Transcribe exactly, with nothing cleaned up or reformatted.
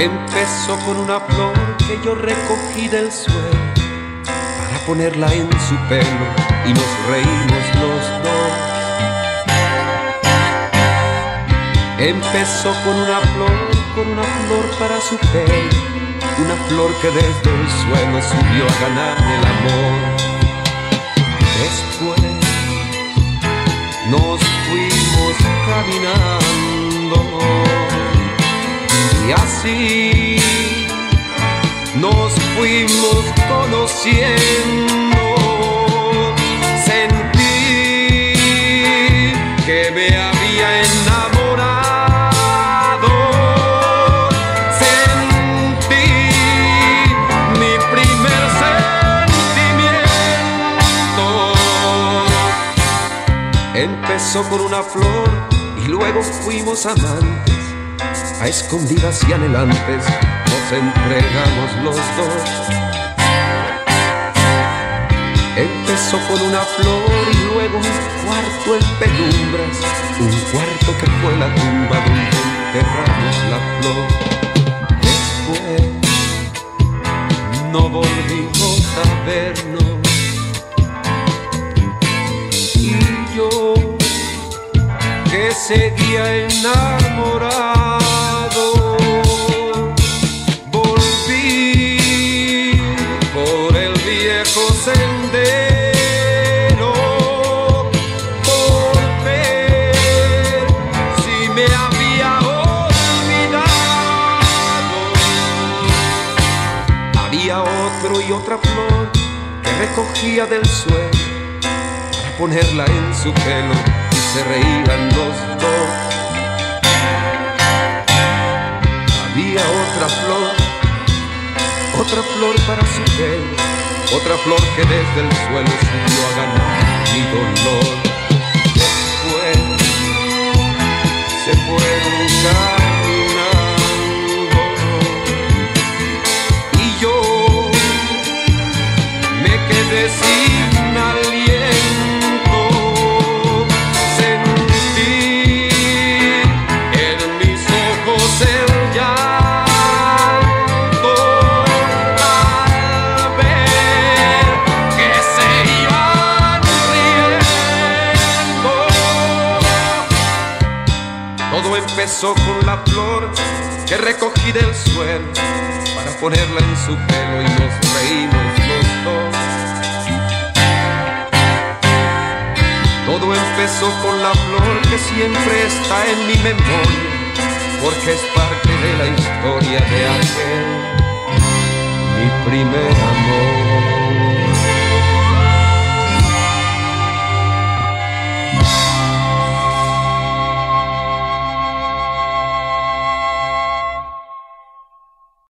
Empezó con una flor que yo recogí del suelo para ponerla en su pelo y nos reímos los dos. Empezó con una flor, con una flor para su pelo, una flor que desde el suelo subió a ganar el amor. Después nos fuimos caminando y así nos fuimos conociendo. Sentí que me había enamorado, sentí mi primer sentimiento. Empezó con una flor y luego fuimos amantes. A escondidas y anhelantes nos entregamos los dos. Empezó con una flor y luego un cuarto en penumbras, un cuarto que fue la tumba donde enterramos la flor. Después no volvimos a vernos y yo, que seguía enamorado, sendero por ver si me había olvidado. Había otro y otra flor que recogía del suelo para ponerla en su pelo y se reían los dos. Había otra flor, otra flor para su pelo, otra flor que desde el suelo subió a ganar mi dolor. Después se fueron caminando y yo me quedé sin aliento. Sentí en mis ojos el llanto. Todo empezó con la flor que recogí del suelo para ponerla en su pelo y nos reímos los dos. Todo empezó con la flor que siempre está en mi memoria, porque es parte de la historia de aquel, mi primer amor.